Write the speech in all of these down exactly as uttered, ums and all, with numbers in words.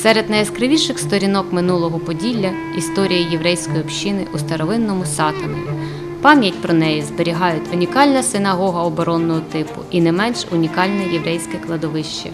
Серед найяскравіших сторінок минулого Поділля – історія єврейської общини у старовинному Сатанові. Пам'ять про неї зберігають унікальна синагога оборонного типу і не менш унікальне єврейське кладовище.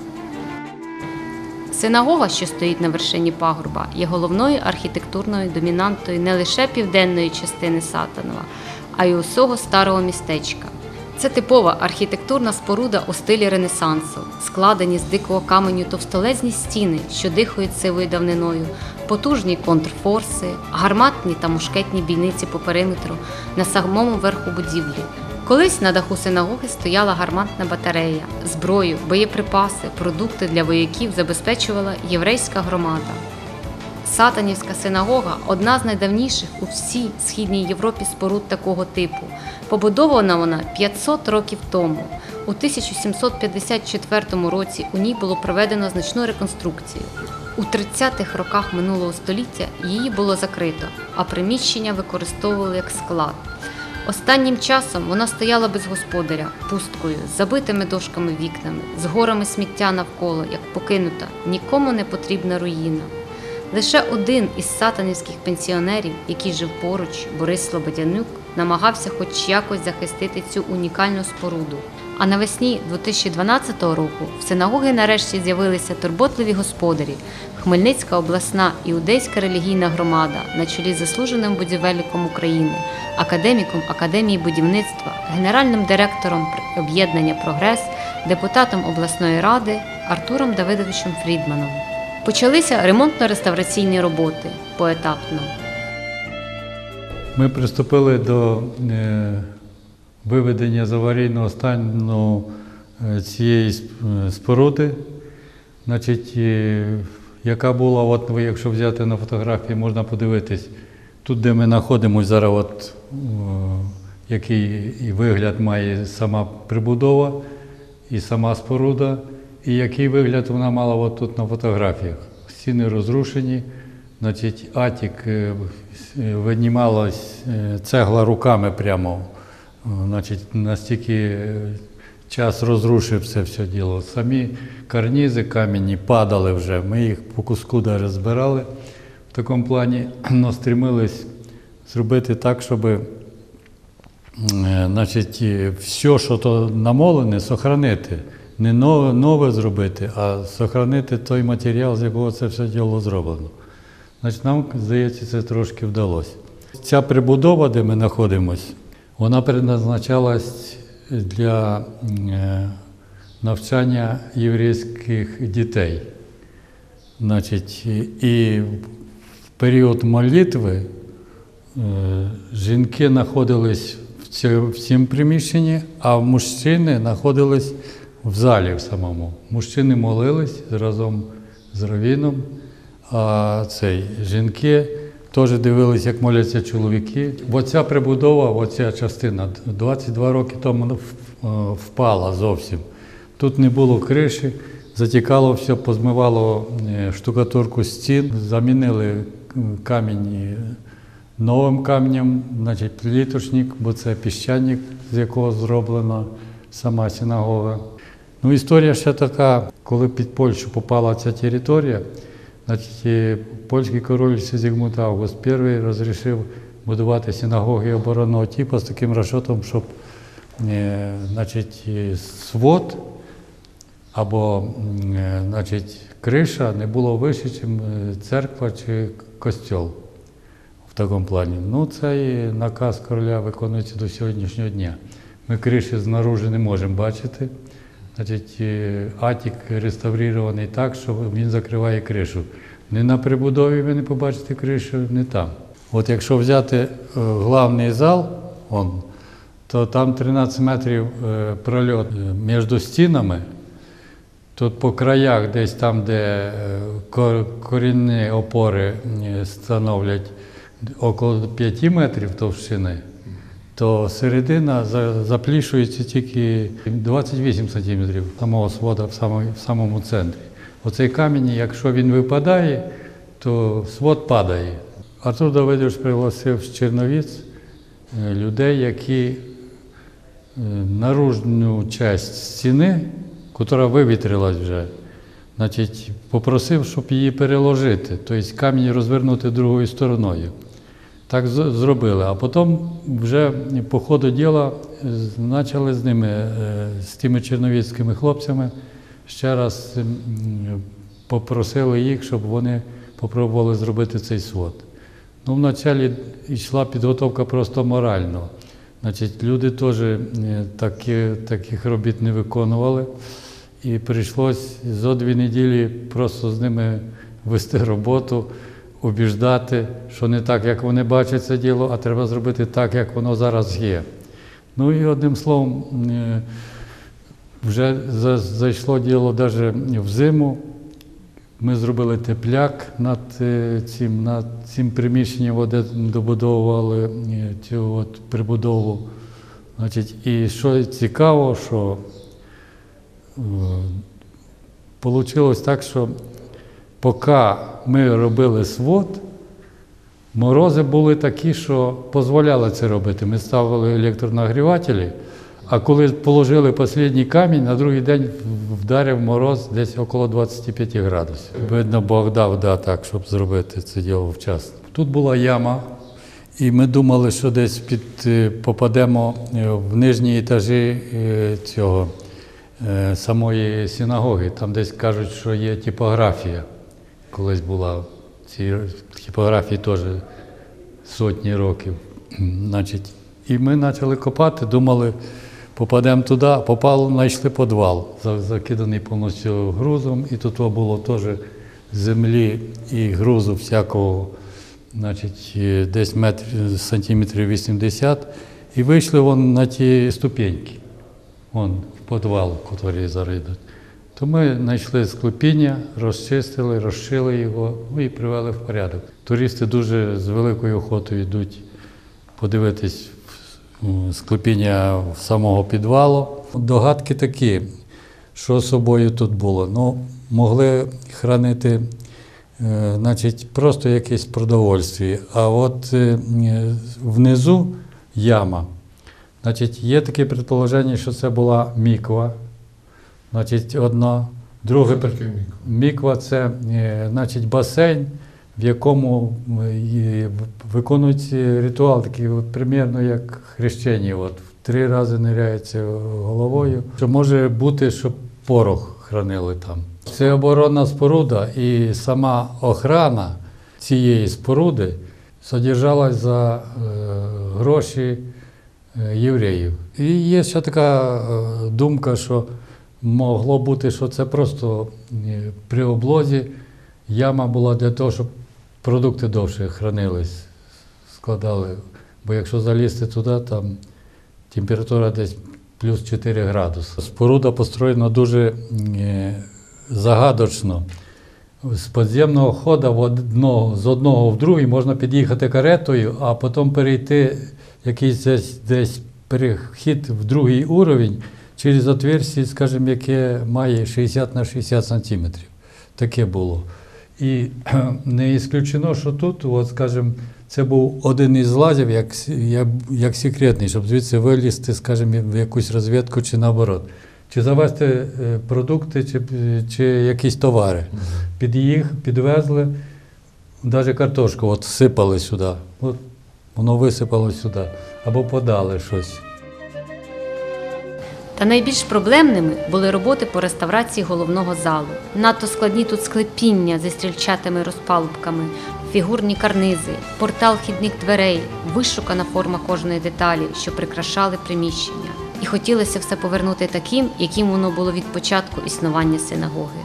Синагога, що стоїть на вершині пагорба, є головною архітектурною домінантою не лише південної частини Сатанова, а й усього старого містечка. Це типова архітектурна споруда у стилі Ренесансу, складені з дикого каменю товстолезні стіни, що дихають сивою давниною, потужні контрфорси, гарматні та мушкетні бійниці по периметру на самому верху будівлі. Колись на даху синагоги стояла гарматна батарея, зброю, боєприпаси, продукти для вояків забезпечувала єврейська громада. Сатанівська синагога – одна з найдавніших у всій Східній Європі споруд такого типу. Побудована вона п'ятсот років тому. У тисяча сімсот п'ятдесят четвертому році у ній було проведено значну реконструкцію. У тридцятих роках минулого століття її було закрито, а приміщення використовували як склад. Останнім часом вона стояла без господаря, пусткою, з забитими дошками вікнами, з горами сміття навколо, як покинута, нікому не потрібна руїна. Лише один із сатанівських пенсіонерів, який жив поруч, Борис Слободянюк, намагався хоч якось захистити цю унікальну споруду. А навесні дві тисячі дванадцятого року в синагоги нарешті з'явилися турботливі господарі – Хмельницька обласна іудейська релігійна громада на чолі з заслуженим будівельником України, академіком Академії будівництва, генеральним директором об'єднання «Прогрес», депутатом обласної ради Артуром Давидовичем Фрідманом. Почалися ремонтно-реставраційні роботи поетапно. Ми приступили до е, виведення з аварійного стану е, цієї споруди, значить, е, яка була, от, якщо взяти на фотографії, можна подивитись, тут, де ми знаходимося зараз, от, е, який і вигляд має сама прибудова і сама споруда, і який вигляд вона мала от тут на фотографіях. Стіни розрушені, значить, атік, винімалась цегла руками прямо, значить, настільки час розрушив це все діло. Самі карнізи кам'яні падали вже, ми їх по куску навіть збирали в такому плані, але стремились зробити так, щоб, значить, все, що то намолене, сохранити. Не нове, нове зробити, а зберігати той матеріал, з якого це все діло зроблено. Значить, нам, здається, це трошки вдалося. Ця прибудова, де ми знаходимося, вона предназначалась для е, навчання єврейських дітей. Значить, і в період молитви е, жінки знаходились в цьому приміщенні, а мужчини знаходились в залі в самому. Мужчини молились разом з раввіном, а цей, жінки теж дивились, як моляться чоловіки. Оця прибудова, оця частина двадцять два роки тому впала зовсім. Тут не було криші, затікало все, позмивало штукатурку стін, замінили камінь новим каменем, значить, пліточник, бо це піщаник, з якого зроблена сама синагога. Ну, історія ще така, коли під Польщу попала ця територія, значить, польський король Сигізмунд Август перший розрішив будувати синагоги оборонного типу з таким розчотом, щоб, значить, свод або, значить, криша не було вище, ніж церква чи костьол в такому плані. Ну, цей наказ короля виконується до сьогоднішнього дня. Ми криші знаружи не можемо бачити. Значить, атік реставрований так, що він закриває кришу. Не на прибудові ви не побачите кришу, не там. От якщо взяти головний зал, он, то там тринадцять метрів прольот між стінами. Тут по краях, десь там, де корінні опори становлять около п'яти метрів товщини, то середина заплішується тільки двадцять вісім сантиметрів самого свода в самому, в самому центрі. Оцей камінь, якщо він випадає, то свод падає. Артур Давидович пригласив з Черновіць людей, які наружну частину стіни, яка вивітрилась вже, Значить, попросив, щоб її переложити, тобто камінь розвернути другою стороною. Так з- зробили. А потім вже по ходу діла з- почали з ними, е, з тими черновіцькими хлопцями, ще раз м, попросили їх, щоб вони попробували зробити цей свод. Ну, вначалі йшла підготовка просто морально. Значить, люди теж е, такі, таких робіт не виконували. І прийшлось зо дві неділі просто з ними вести роботу, убіждати, що не так, як вони бачать це діло, а треба зробити так, як воно зараз є. Ну і одним словом, е, вже за- зайшло діло навіть в зиму. Ми зробили тепляк над е, цим, над цим приміщенням, от де добудовували е, цю от прибудову. Значить, і що цікаво, що Получилось так, що поки ми робили свод, морози були такі, що дозволяли це робити. Ми ставили електронагрівателі, а коли положили останній камінь, на другий день вдарив мороз десь около двадцять п'ять градусів. Видно, Бог дав да, так, щоб зробити це діло вчасно. Тут була яма, і ми думали, що десь під, е, попадемо е, в нижні етажі е, цього. е, самої синагоги. Там десь кажуть, що є типографія. Колись була. Ці типографії теж сотні років. Значить, і ми почали копати, думали, попадемо туди, попали, знайшли підвал, закиданий повністю грузом, і тут було теж землі і грузу всякого, значить, десь метр, сантиметрів вісімдесят, і вийшли вон на ті ступеньки, вон в підвал, який зараз йдуть. То ми знайшли склепіння, розчистили, розшили його, ну і привели в порядок. Туристи дуже з великою охотою йдуть подивитись склепіння самого підвалу. Догадки такі, що з собою тут було. Ну, могли хранити, е, значить, просто якесь продовольствие. А от е, внизу яма. Значить, є таке предположення, що це була міква. Значить, одна. Друге, міква – це, е, значить, басейн, в якому е, виконують ритуал, такий от, примірно як хрещення. От, три рази ниряється головою. Що може бути, щоб порох хранили там. Це оборонна споруда, і сама охрана цієї споруди содержалась за е, гроші е, євреїв. І є ще така е, думка, що могло бути, що це просто е, при облозі яма була для того, щоб продукти довше хранились, складали. Бо якщо залізти туди, там температура десь плюс чотири градуси. Споруда построєна дуже е, загадочно. З підземного ходу в одного, з одного в другий можна під'їхати каретою, а потім перейти якийсь десь, десь перехід в другий уровень через отверстие, скажімо, яке має шістдесят на шістдесят сантиметрів. Таке було. І не ісключено, що тут, от, скажімо, це був один із лазів, як, як, як секретний, щоб звідси вилізти, скажімо, в якусь розвідку чи наоборот. Чи завезти е, продукти, чи, чи якісь товари. Під їх підвезли, навіть картошку от сипали сюди, от воно висипало сюди, або подали щось. Та найбільш проблемними були роботи по реставрації головного залу. Надто складні тут склепіння зі стрільчатими розпалубками, фігурні карнизи, портал хідних дверей, вишукана форма кожної деталі, що прикрашали приміщення. І хотілося все повернути таким, яким воно було від початку існування синагоги.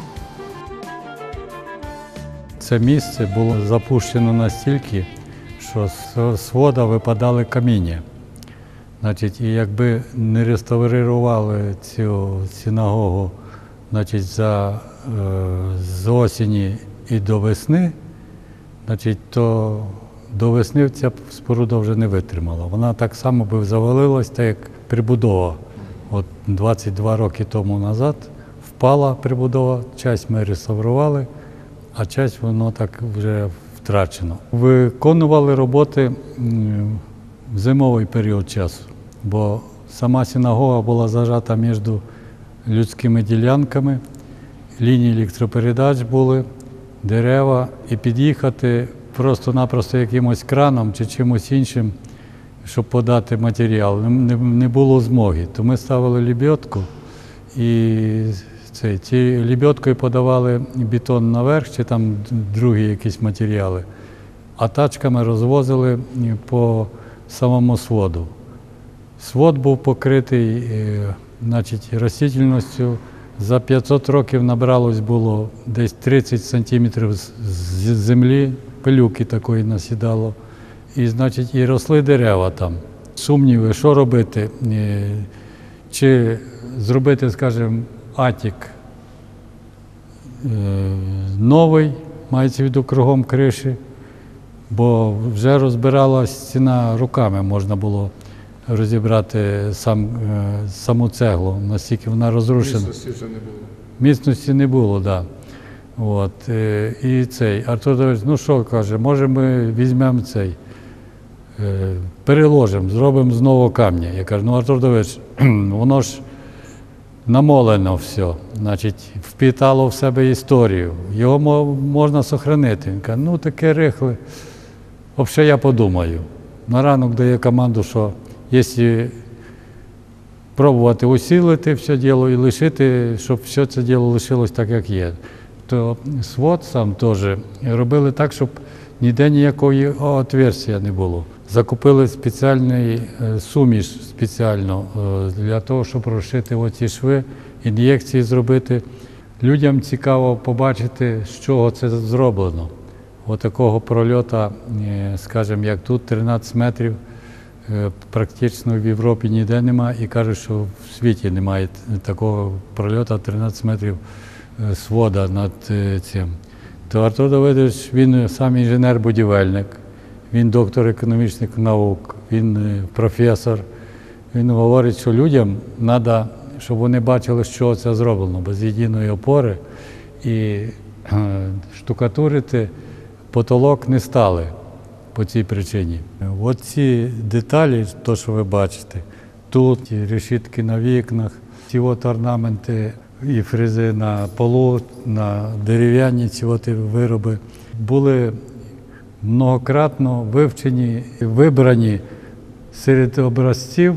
Це місце було запущено настільки, що з свода випадали каміння. Значить, і якби не реставрували цю синагогу, значить, за, е, з осені і до весни, значить, то до весни ця споруда вже не витримала. Вона так само би завалилась, так як прибудова. От двадцять два роки тому назад впала прибудова, часть ми реставрували, а часть воно так вже втрачено. Виконували роботи в зимовий період часу, бо сама синагога була зажата між людськими ділянками, лінії електропередач були, дерева, і під'їхати просто-напросто якимось краном чи чимось іншим, щоб подати матеріал. Не, не було змоги. То ми ставили лебедку і це, ці лебедкою подавали бетон наверх чи там другі якісь матеріали, а тачками розвозили по самому своду. Свод був покритий значить, растительністю. За п'ятсот років набралось було десь тридцять сантиметрів з землі, пилюки такої насідало. І, значить, і росли дерева там. Сумніви, що робити? Чи зробити, скажімо, атік новий, мається в виду кругом криші, бо вже розбиралась стіна руками, можна було розібрати сам, саму цеглу, настільки вона розрушена. Міцності вже не було. Міцності не було, так. Да. От. І цей Артур Давидович, ну що, каже, може ми візьмемо цей, переложимо, зробимо з нового камня. Я кажу, ну Артур Давидович, воно ж намолено все, значить, впітало в себе історію, його можна зберігати. Він каже, ну таке рихле, взагалі я подумаю. На ранок дає команду, що якщо пробувати усилити все діло і лишити, щоб все це діло лишилось так, як є, то свод сам теж робили так, щоб ніде ніякої отверстия не було. Закупили спеціальний суміш спеціально для того, щоб розшити оці шви, ін'єкції зробити. Людям цікаво побачити, з чого це зроблено. Отакого прольоту, скажімо, як тут, тринадцять метрів, практично в Європі ніде немає, і кажуть, що в світі немає такого прольоту тринадцять метрів свода над цим. То Артур Давидович, він сам інженер-будівельник, він доктор економічних наук, він професор. Він говорить, що людям треба, щоб вони бачили, що це зроблено, без єдиної опори, і штукатурити потолок не стали по цій причині. От ці деталі, то, що ви бачите, тут і решітки на вікнах, ці от орнаменти і фрези на полу, на дерев'яні ці от вироби, були многократно вивчені, вибрані серед образців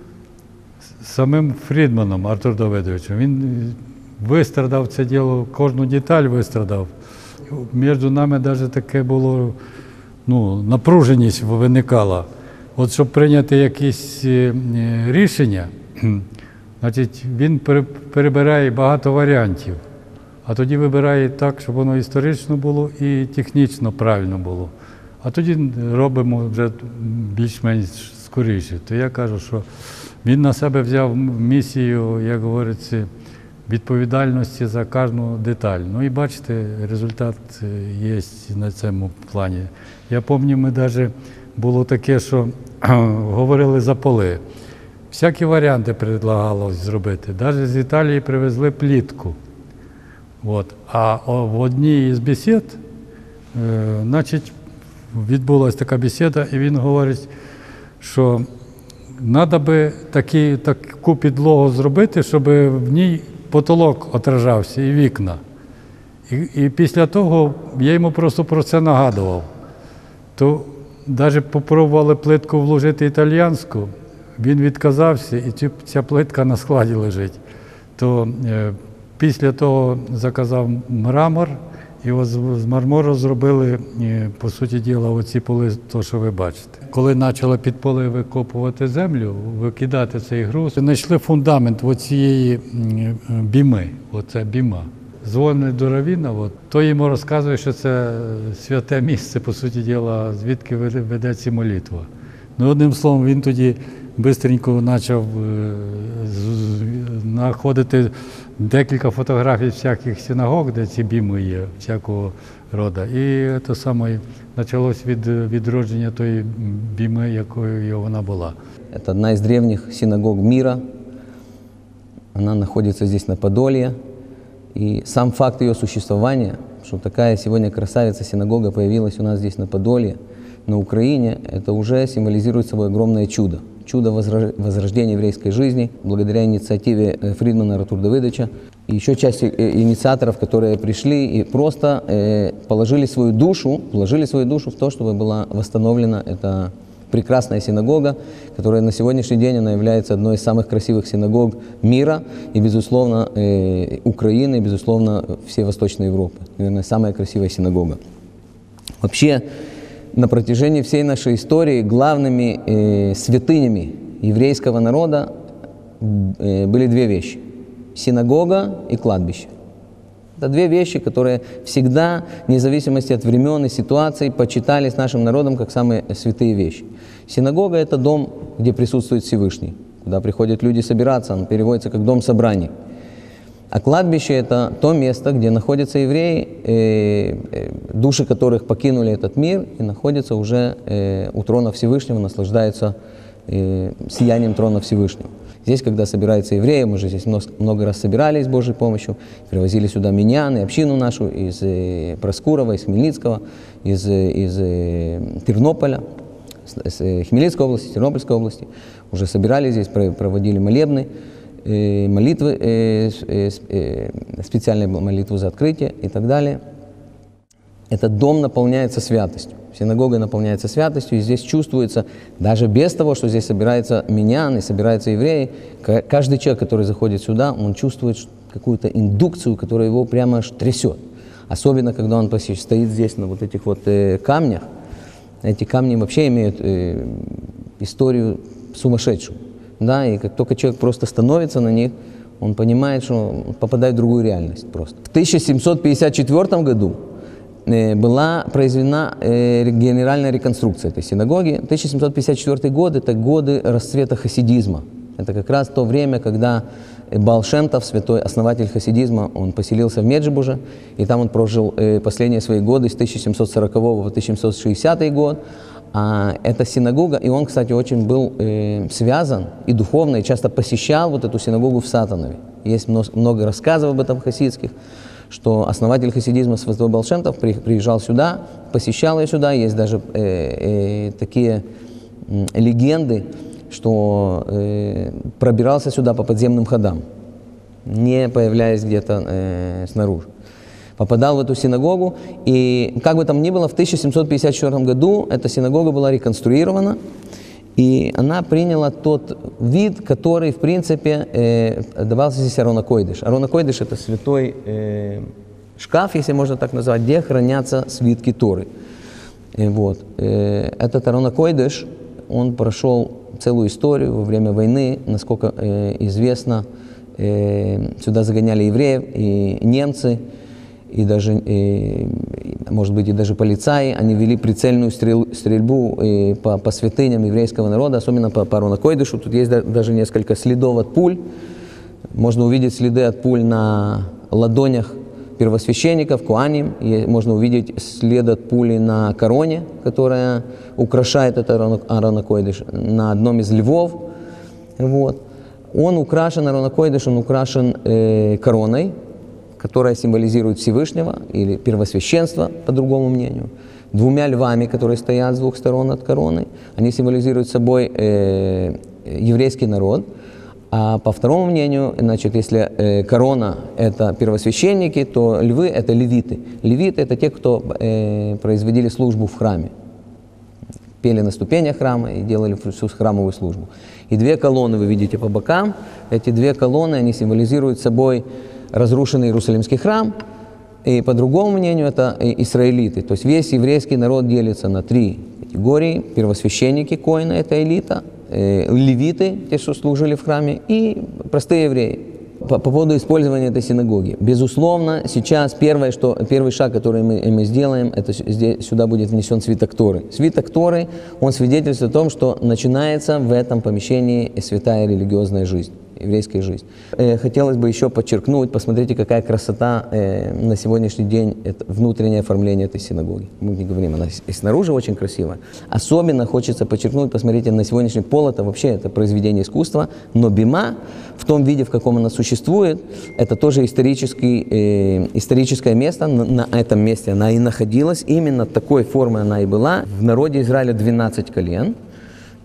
самим Фрідманом Артур Давидовичем. Він вистрадав це діло, кожну деталь вистрадав. Між нами навіть таке було, ну, напруженість виникала. От щоб прийняти якісь рішення, значить, він перебирає багато варіантів, а тоді вибирає так, щоб воно історично було і технічно правильно було. А тоді робимо вже більш-менш скоріше. То я кажу, що він на себе взяв місію, як говориться, відповідальності за кожну деталь. Ну і бачите, результат є на цьому плані. Я пам'ятаю, ми навіть було таке, що говорили за поли. Всякі варіанти предлагалось зробити. Навіть з Італії привезли плітку. От. А в одній із бесід, е, значить, відбулася така бесіда, і він говорить, що треба би такі, таку підлогу зробити, щоб в ній потолок отражався і вікна. І, і після того я йому просто про це нагадував. То навіть спробували плитку вложити італіянську, він відказався, і ця, ця плитка на складі лежить. То е, після того заказав мрамор, і ось з мармуру зробили, е, по суті діла, оці поли, то, що ви бачите. Коли почали під поли викопувати землю, викидати цей груз, знайшли фундамент оцієї біми, оце біма. Дзвонить до равіна, от, то йому розказує, що це святе місце, по суті діла, звідки ведеться молитва. Ну, одним словом, він тоді швидко почав знаходити декілька фотографій всяких синагог, де ці біми є, всякого роду. І те саме почалось від відродження тої біми, якою вона була. Это одна из древних синагог мира. Она находится здесь, на Подолье. И сам факт ее существования, что такая сегодня красавица-синагога появилась у нас здесь на Подолье, на Украине, это уже символизирует собой огромное чудо. чудо возрождения еврейской жизни, благодаря инициативе Фридмана Артура Давидовича. И еще часть инициаторов, которые пришли и просто положили свою душу, вложили свою душу в то, чтобы была восстановлена эта прекрасная синагога, которая на сегодняшний день она является одной из самых красивых синагог мира и, безусловно, э, Украины, и, безусловно, всей Восточной Европы. Наверное, самая красивая синагога. Вообще, на протяжении всей нашей истории главными э, святынями еврейского народа э, были две вещи – синагога и кладбище. Это две вещи, которые всегда, вне зависимости от времен и ситуаций, почитались нашим народом как самые святые вещи. Синагога – это дом, где присутствует Всевышний, куда приходят люди собираться, он переводится как дом собраний. А кладбище – это то место, где находятся евреи, э, э, души которых покинули этот мир и находятся уже э, у трона Всевышнего, наслаждаются э, сиянием трона Всевышнего. Здесь, когда собираются евреи, мы же здесь много раз собирались с Божьей помощью, привозили сюда миньян и общину нашу из Проскурова, из Хмельницкого, из, из Тернополя, с Хмельницкой области, Тернопольской области. Уже собирались здесь, проводили молебны, молитвы, специальные молитвы за открытие и так далее. Этот дом наполняется святостью. Синагога наполняется святостью, и здесь чувствуется, даже без того, что здесь собирается миньян и собираются евреи, каждый человек, который заходит сюда, он чувствует какую-то индукцию, которая его прямо аж трясет. Особенно, когда он стоит здесь на вот этих вот э, камнях. Эти камни вообще имеют э, историю сумасшедшую. Да, и как только человек просто становится на них, он понимает, что он попадает в другую реальность просто. В тысяча семьсот пятьдесят четвёртом году была произведена генеральная реконструкция этой синагоги. тысяча семьсот пятьдесят четвёртый год – это годы расцвета хасидизма. Это как раз то время, когда Баал Шем Тов, святой основатель хасидизма, он поселился в Меджибуже, и там он прожил последние свои годы с тысяча семьсот сорокового по тысяча семьсот шестидесятый год. А эта синагога, и он, кстати, очень был э, связан и духовно, и часто посещал вот эту синагогу в Сатанове. Есть много рассказов об этом хасидских, что основатель хасидизма святой Баал Шем Тов приезжал сюда, посещал ее сюда. Есть даже э, э, такие э, легенды, что э, пробирался сюда по подземным ходам, не появляясь где-то э, снаружи. Попадал в эту синагогу, и как бы там ни было, в тысяча семьсот пятьдесят четвёртом году эта синагога была реконструирована, и она приняла тот вид, который, в принципе, э, давался здесь Арон ха-Койдеш. Арон ха-Койдеш – это святой э, шкаф, если можно так назвать, где хранятся свитки Торы. И вот. Э, этот Арон ха-Койдеш, он прошел целую историю во время войны, насколько э, известно, э, сюда загоняли евреев и немцы, и даже, и, может быть, и даже полицаи, они вели прицельную стрель, стрельбу и по, по святыням еврейского народа, особенно по, по Арон ха-Койдешу. Тут есть даже несколько следов от пуль. Можно увидеть следы от пуль на ладонях первосвященников, коаним. И можно увидеть след от пули на короне, которая украшает этот Арон ха-Койдеш, на одном из львов. Вот. Он украшен, Арон ха-Койдеш, он украшен э, короной, которая символизирует Всевышнего или первосвященство, по другому мнению, двумя львами, которые стоят с двух сторон от короны. Они символизируют собой э, еврейский народ. А по второму мнению, значит, если э, корона – это первосвященники, то львы – это левиты. Левиты – это те, кто э, производили службу в храме. Пели на ступенях храма и делали всю храмовую службу. И две колонны вы видите по бокам. Эти две колонны, они символизируют собой разрушенный Иерусалимский храм, и по другому мнению это израилиты. То есть весь еврейский народ делится на три категории. Первосвященники, коины – это элита, э, левиты, те, что служили в храме, и простые евреи. По, по поводу использования этой синагоги. Безусловно, сейчас первое, что, первый шаг, который мы, мы сделаем, это здесь, сюда будет внесен свиток Торы. Свиток Торы, он свидетельствует о том, что начинается в этом помещении святая религиозная жизнь, еврейская жизнь. Э, хотелось бы еще подчеркнуть, посмотрите, какая красота э, на сегодняшний день это внутреннее оформление этой синагоги. Мы не говорим, она и снаружи очень красивая. Особенно хочется подчеркнуть, посмотрите, на сегодняшний пол, это вообще это произведение искусства, но бима в том виде, в каком она существует, это тоже исторический, э, историческое место. На, на этом месте она и находилась, именно такой формы она и была. В народе Израиля двенадцать колен.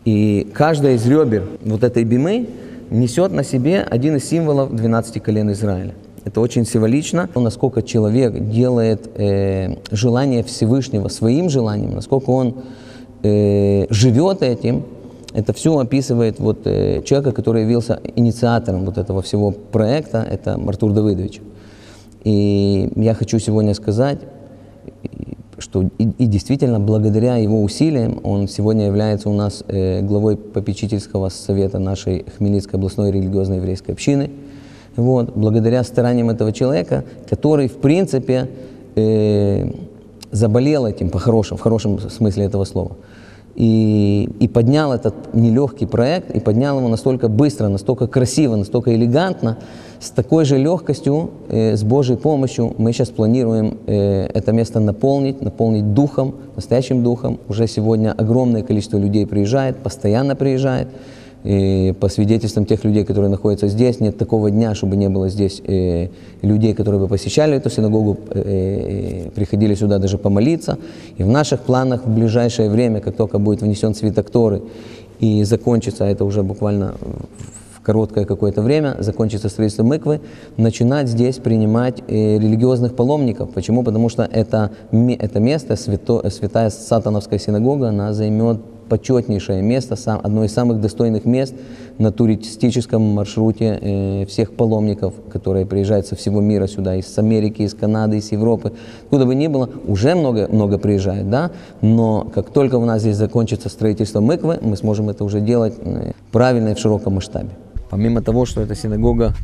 И каждая из ребер вот этой бимы несет на себе один из символов двенадцати колен Израиля. Это очень символично, насколько человек делает э, желание Всевышнего своим желанием, насколько он э, живет этим. Это все описывает вот, э, человека, который явился инициатором вот этого всего проекта, это Артур Давыдович. И я хочу сегодня сказать, что и, и действительно благодаря его усилиям он сегодня является у нас э, главой попечительского совета нашей Хмельницкой областной религиозной еврейской общины. Вот, благодаря стараниям этого человека, который, в принципе, э, заболел этим по-хорошему, в хорошем смысле этого слова. И, и поднял этот нелегкий проект, и поднял его настолько быстро, настолько красиво, настолько элегантно, с такой же легкостью, э, с Божьей помощью мы сейчас планируем э, это место наполнить, наполнить духом, настоящим духом. Уже сегодня огромное количество людей приезжает, постоянно приезжает. И по свидетельствам тех людей, которые находятся здесь, нет такого дня, чтобы не было здесь э, людей, которые бы посещали эту синагогу, э, э, приходили сюда даже помолиться. И в наших планах в ближайшее время, как только будет внесен свиток Торы и закончится, это уже буквально в короткое какое-то время, закончится строительство миквы, начинать здесь принимать э, религиозных паломников. Почему? Потому что это, это место, свято, святая Сатановская синагога, она займет почетнейшее место, сам, одно из самых достойных мест на туристическом маршруте э, всех паломников, которые приезжают со всего мира сюда, из Америки, из Канады, из Европы, куда бы ни было, уже много, много приезжает, да, но как только у нас здесь закончится строительство миквы, мы сможем это уже делать э, правильно и в широком масштабе. Помимо того, что эта синагога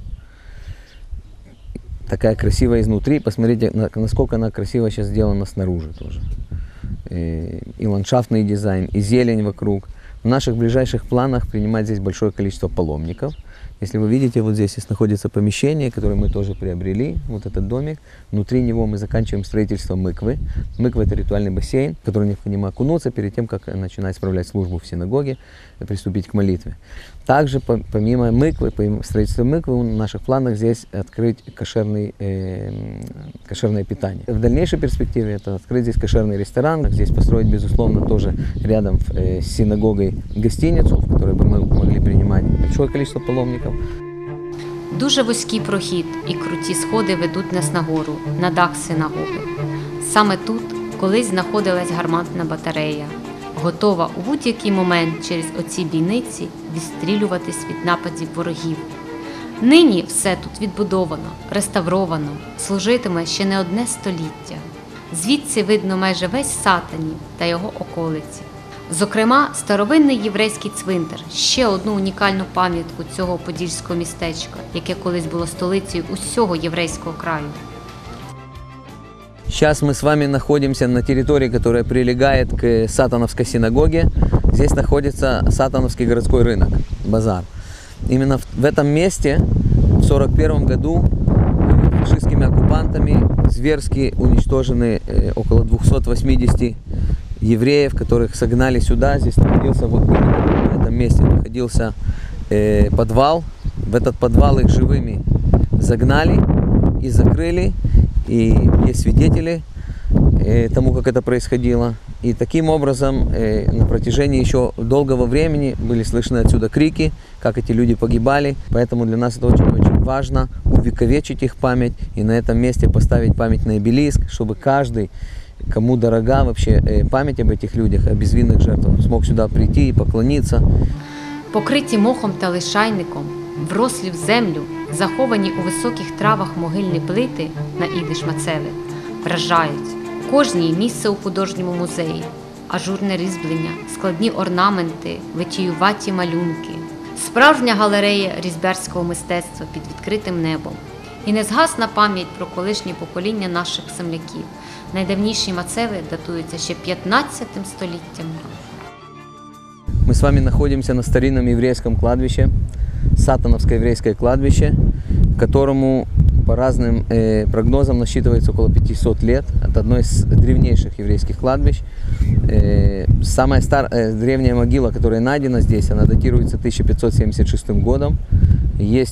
такая красивая изнутри, посмотрите, насколько она красиво сейчас сделана снаружи тоже. И ландшафтный дизайн, и зелень вокруг. В наших ближайших планах принимать здесь большое количество паломников. Если вы видите, вот здесь находится помещение, которое мы тоже приобрели, вот этот домик. Внутри него мы заканчиваем строительство миквы. Миква – это ритуальный бассейн, в который необходимо окунуться перед тем, как начинать справлять службу в синагоге, приступить к молитве. Также, помимо миквы, помимо строительства миквы, в наших планах здесь открыть кошерный, э, кошерное питание. В дальнейшей перспективе это открыть здесь кошерный ресторан, здесь построить, безусловно, тоже рядом э, с синагогой гостиницу, в которой бы мы могли принимать большое количество паломников. Дуже вузький прохід і круті сходи ведуть нас нагору, на дах синагоги. Саме тут колись знаходилась гарматна батарея, готова у будь-який момент через оці бійниці відстрілюватись від нападів ворогів. Нині все тут відбудовано, реставровано, служитиме ще не одне століття. Звідси видно майже весь Сатанів та його околиці. Зокрема, старовинний єврейський цвинтар – ще одну унікальну пам'ятку цього подільського містечка, яке колись було столицею усього єврейського краю. Сейчас мы с вами находимся на территории, которая прилегает к Сатановской синагоге. Здесь находится Сатановский городской рынок, базар. Именно в этом месте в сорок первом году фашистскими оккупантами зверски уничтожены около двухсот восьмидесяти евреев, которых согнали сюда. Здесь находился, вот в этом месте находился э, подвал. В этот подвал их живыми загнали и закрыли. И есть свидетели э, тому, как это происходило. И таким образом э, на протяжении еще долгого времени были слышны отсюда крики, как эти люди погибали. Поэтому для нас это очень-очень важно увековечить их память и на этом месте поставить памятный обелиск, чтобы каждый, кому дорога вообще э, память об этих людях, о безвинных жертвах, смог сюда прийти и поклониться. Покриті мохом та лишайником, врослі в землю, заховані у високих травах могильні плити на ідиш Мацеве, вражають. У кожній місце у художньому музеї, ажурне різьблення, складні орнаменти, витіюваті малюнки. Справжня галерея різьбярського мистецтва під відкритим небом. І незгасна пам'ять про колишні покоління наших земляків. Найдавніші Мацеви датуються ще п'ятнадцятим століттям. Мы с вами находимся на старинном еврейском кладбище, Сатановское еврейское кладбище, которому по разным э, прогнозам насчитывается около пятисот лет. Это одно из древнейших еврейских кладбищ. Э, самая стар, э, древняя могила, которая найдена здесь, она датируется тысяча пятьсот семьдесят шестым годом. Есть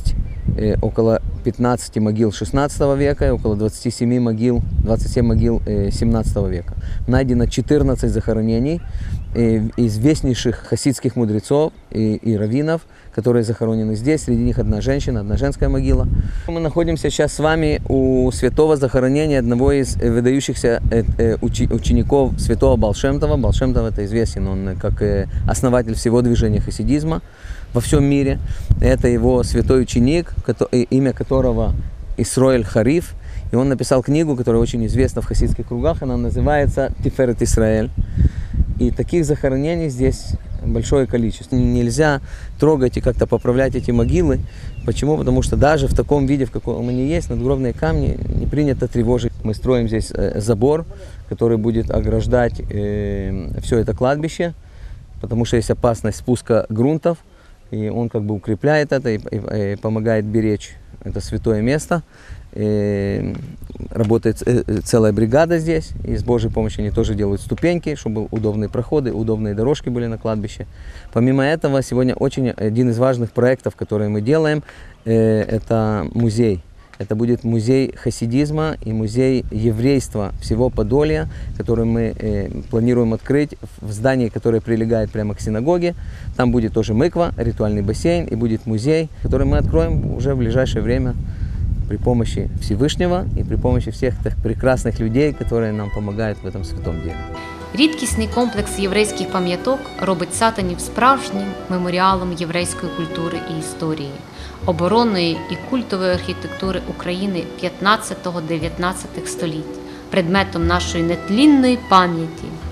э, около пятнадцати могил шестнадцатого века и около двадцати семи могил, двадцати семи могил э, семнадцатого века. Найдено четырнадцать захоронений э, известнейших хасидских мудрецов и, и раввинов, которые захоронены здесь. Среди них одна женщина, одна женская могила. Мы находимся сейчас с вами у святого захоронения одного из э, выдающихся э, э, учи, учеников святого Баал Шем Това. Баал Шем Това — это известен он как э, основатель всего движения хасидизма во всем мире. Это его святой ученик, имя которого Исроэль Хариф. И он написал книгу, которая очень известна в хасидских кругах. Она называется «Тиферет Исраэль». И таких захоронений здесь большое количество. Нельзя трогать и как-то поправлять эти могилы. Почему? Потому что даже в таком виде, в каком они есть, надгробные камни, не принято тревожить. Мы строим здесь забор, который будет ограждать э, все это кладбище, потому что есть опасность спуска грунтов. И он как бы укрепляет это и, и, и помогает беречь это святое место. И работает целая бригада здесь, и с Божьей помощью они тоже делают ступеньки, чтобы удобные проходы, удобные дорожки были на кладбище. Помимо этого, сегодня очень один из важных проектов, которые мы делаем, это музей. Это будет музей хасидизма и музей еврейства всего Подолья, который мы э, планируем открыть в здании, которое прилегает прямо к синагоге. Там будет тоже миква, ритуальный бассейн, и будет музей, который мы откроем уже в ближайшее время при помощи Всевышнего и при помощи всех тех прекрасных людей, которые нам помогают в этом святом деле. Рідкісний комплекс єврейських пам'яток робить Сатанів справжнім меморіалом єврейської культури і історії, оборонної і культової архітектури України п'ятнадцятого-дев'ятнадцятого століть, предметом нашої нетлінної пам'яті.